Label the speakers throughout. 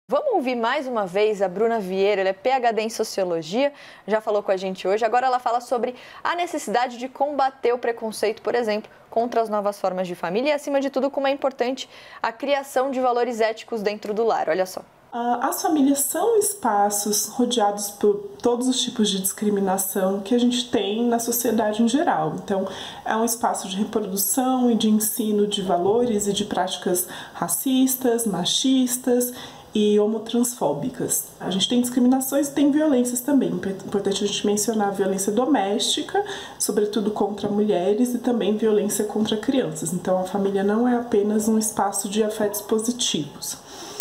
Speaker 1: Vamos ouvir mais uma vez a Bruna Vieira, ela é PhD em Sociologia, já falou com a gente hoje. Agora ela fala sobre a necessidade de combater o preconceito, por exemplo, contra as novas formas de família e, acima de tudo, como é importante a criação de valores éticos dentro do lar. Olha só.
Speaker 2: As famílias são espaços rodeados por todos os tipos de discriminação que a gente tem na sociedade em geral. Então, é um espaço de reprodução e de ensino de valores e de práticas racistas, machistas e homotransfóbicas. A gente tem discriminações e tem violências também. É importante a gente mencionar a violência doméstica, sobretudo contra mulheres, e também violência contra crianças. Então, a família não é apenas um espaço de afetos positivos.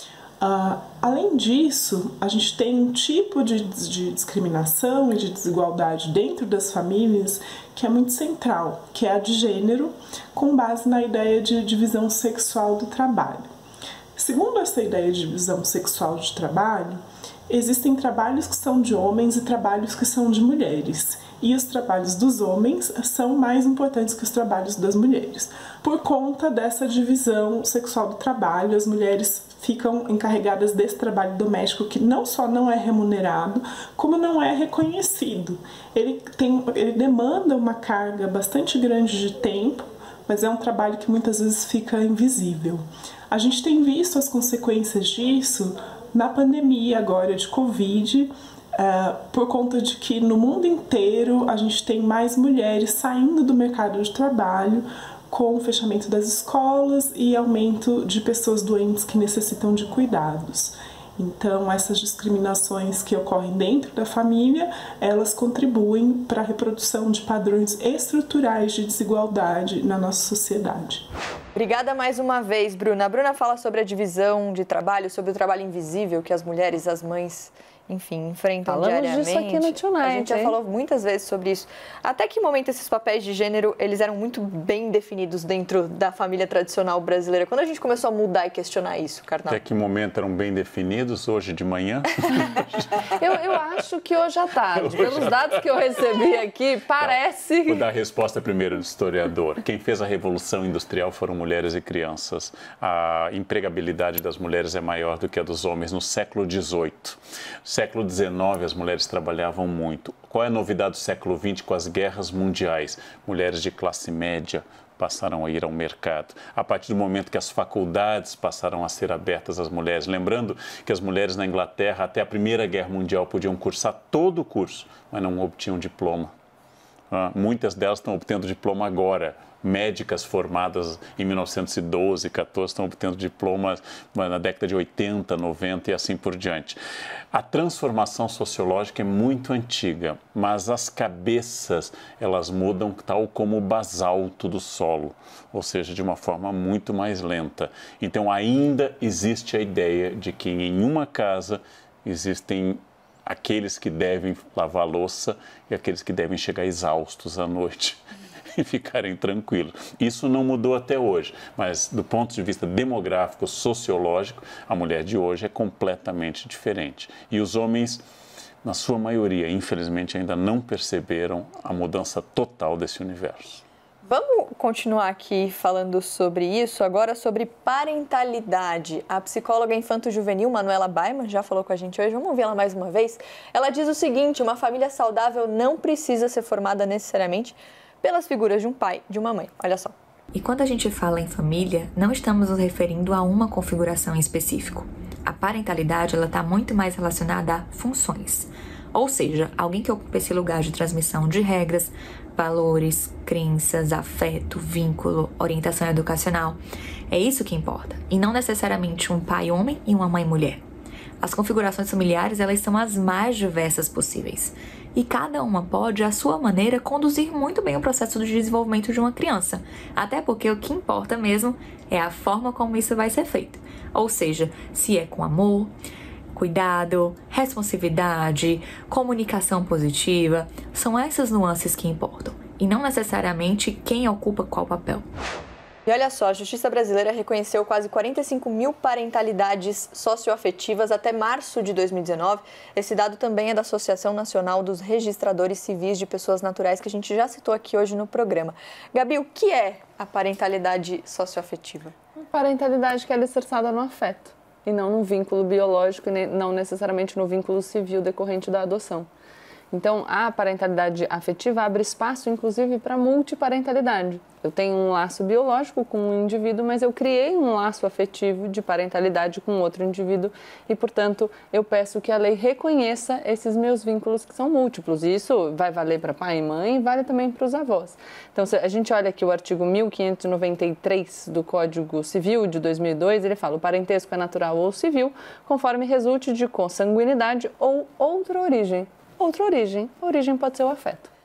Speaker 2: Além disso, a gente tem um tipo de discriminação e de desigualdade dentro das famílias que é muito central, que é a de gênero, com base na ideia de divisão sexual do trabalho. Segundo essa ideia de divisão sexual de trabalho, existem trabalhos que são de homens e trabalhos que são de mulheres. E os trabalhos dos homens são mais importantes que os trabalhos das mulheres. Por conta dessa divisão sexual do trabalho, as mulheres ficam encarregadas desse trabalho doméstico que não só não é remunerado, como não é reconhecido. Ele demanda uma carga bastante grande de tempo, mas é um trabalho que muitas vezes fica invisível. A gente tem visto as consequências disso na pandemia agora de Covid, por conta de que no mundo inteiro a gente tem mais mulheres saindo do mercado de trabalho com o fechamento das escolas e aumento de pessoas doentes que necessitam de cuidados. Então, essas discriminações que ocorrem dentro da família, elas contribuem para a reprodução de padrões estruturais de desigualdade na nossa sociedade.
Speaker 1: Obrigada mais uma vez, Bruna. A Bruna fala sobre a divisão de trabalho, sobre o trabalho invisível que as mulheres, as mães, enfim, enfrentam diariamente.
Speaker 3: Falamos disso aqui no Tonight,
Speaker 1: a gente já falou muitas vezes sobre isso. Até que momento esses papéis de gênero, eles eram muito bem definidos dentro da família tradicional brasileira? Quando a gente começou a mudar e questionar isso, Karnal?
Speaker 4: Até que momento eram bem definidos? Hoje de manhã?
Speaker 3: eu acho que hoje à tarde. Pelos dados que eu recebi aqui, parece...
Speaker 4: Vou dar a resposta primeiro do historiador. Quem fez a Revolução Industrial foram mulheres e crianças. A empregabilidade das mulheres é maior do que a dos homens no século XVIII. Século XIX, as mulheres trabalhavam muito. Qual é a novidade do século XX com as guerras mundiais? Mulheres de classe média passaram a ir ao mercado. A partir do momento que as faculdades passaram a ser abertas às mulheres. Lembrando que as mulheres na Inglaterra, até a Primeira Guerra Mundial, podiam cursar todo o curso, mas não obtinham diploma. Muitas delas estão obtendo diploma agora. Médicas formadas em 1912, 14, estão obtendo diplomas na década de 80, 90 e assim por diante. A transformação sociológica é muito antiga, mas as cabeças, elas mudam tal como o basalto do solo, ou seja, de uma forma muito mais lenta. Então, ainda existe a ideia de que em uma casa existem aqueles que devem lavar a louça e aqueles que devem chegar exaustos à noite e ficarem tranquilos. Isso não mudou até hoje, mas do ponto de vista demográfico, sociológico, a mulher de hoje é completamente diferente. E os homens, na sua maioria, infelizmente, ainda não perceberam a mudança total desse universo.
Speaker 1: Vamos continuar aqui falando sobre isso, agora sobre parentalidade. A psicóloga infanto-juvenil Manuela Baiman já falou com a gente hoje, vamos ouvir ela mais uma vez. Ela diz o seguinte: uma família saudável não precisa ser formada necessariamente pelas figuras de um pai, de uma mãe. Olha só.
Speaker 5: E quando a gente fala em família, não estamos nos referindo a uma configuração em específico. A parentalidade está muito mais relacionada a funções. Ou seja, alguém que ocupa esse lugar de transmissão de regras, valores, crenças, afeto, vínculo, orientação educacional. É isso que importa. E não necessariamente um pai homem e uma mãe mulher. As configurações familiares, elas são as mais diversas possíveis. E cada uma pode, à sua maneira, conduzir muito bem o processo de desenvolvimento de uma criança. Até porque o que importa mesmo é a forma como isso vai ser feito. Ou seja, se é com amor, cuidado, responsividade, comunicação positiva, são essas nuances que importam. E não necessariamente quem ocupa qual papel.
Speaker 1: E olha só, a Justiça Brasileira reconheceu quase 45 mil parentalidades socioafetivas até março de 2019. Esse dado também é da Associação Nacional dos Registradores Civis de Pessoas Naturais, que a gente já citou aqui hoje no programa. Gabi, o que é a parentalidade socioafetiva?
Speaker 3: Parentalidade que é alicerçada no afeto. e não no vínculo biológico e não necessariamente no vínculo civil decorrente da adoção. Então, a parentalidade afetiva abre espaço, inclusive, para multiparentalidade. Eu tenho um laço biológico com um indivíduo, mas eu criei um laço afetivo de parentalidade com outro indivíduo e, portanto, eu peço que a lei reconheça esses meus vínculos que são múltiplos. E isso vai valer para pai e mãe e vale também para os avós. Então, se a gente olha aqui o artigo 1593 do Código Civil de 2002, ele fala: o parentesco é natural ou civil, conforme resulte de consanguinidade ou outra origem. Outra origem. A origem pode ser o afeto.